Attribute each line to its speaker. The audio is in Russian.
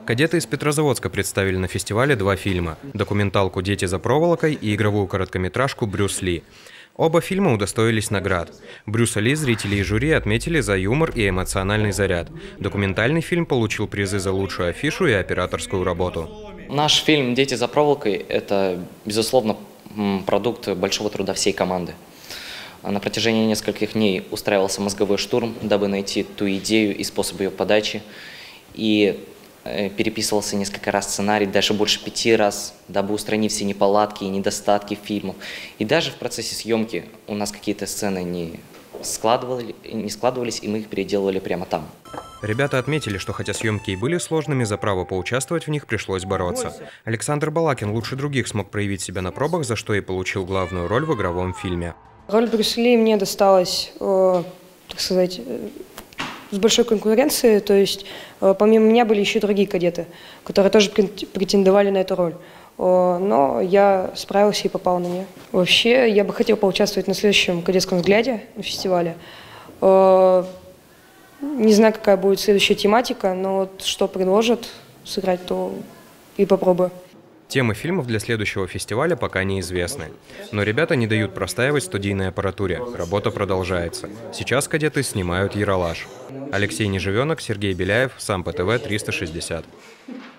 Speaker 1: Кадеты из Петрозаводска представили на фестивале два фильма – документалку «Дети за проволокой» и игровую короткометражку «Брюс Ли». Оба фильма удостоились наград. Брюса Ли зрители и жюри отметили за юмор и эмоциональный заряд. Документальный фильм получил призы за лучшую афишу и операторскую работу.
Speaker 2: Наш фильм «Дети за проволокой» – это, безусловно, продукт большого труда всей команды. На протяжении нескольких дней устраивался мозговой штурм, дабы найти ту идею и способ ее подачи. И переписывался несколько раз сценарий, даже больше 5 раз, дабы устранить все неполадки и недостатки фильмов. И даже в процессе съемки у нас какие-то сцены не складывались, и мы их переделывали прямо там.
Speaker 1: Ребята отметили, что хотя съемки и были сложными, за право поучаствовать в них пришлось бороться. Александр Балакин лучше других смог проявить себя на пробах, за что и получил главную роль в игровом фильме.
Speaker 3: Роль Брюса Ли мне досталась, так сказать, с большой конкуренцией, то есть помимо меня были еще другие кадеты, которые тоже претендовали на эту роль. Но я справился и попал на нее. Вообще, я бы хотел поучаствовать на следующем кадетском взгляде на фестивале. Не знаю, какая будет следующая тематика, но вот что предложат сыграть, то и попробую.
Speaker 1: Темы фильмов для следующего фестиваля пока неизвестны. Но ребята не дают простаивать студийной аппаратуре. Работа продолжается. Сейчас кадеты снимают «Ералаш». Алексей Неживенок, Сергей Беляев, Сам ПТВ 360.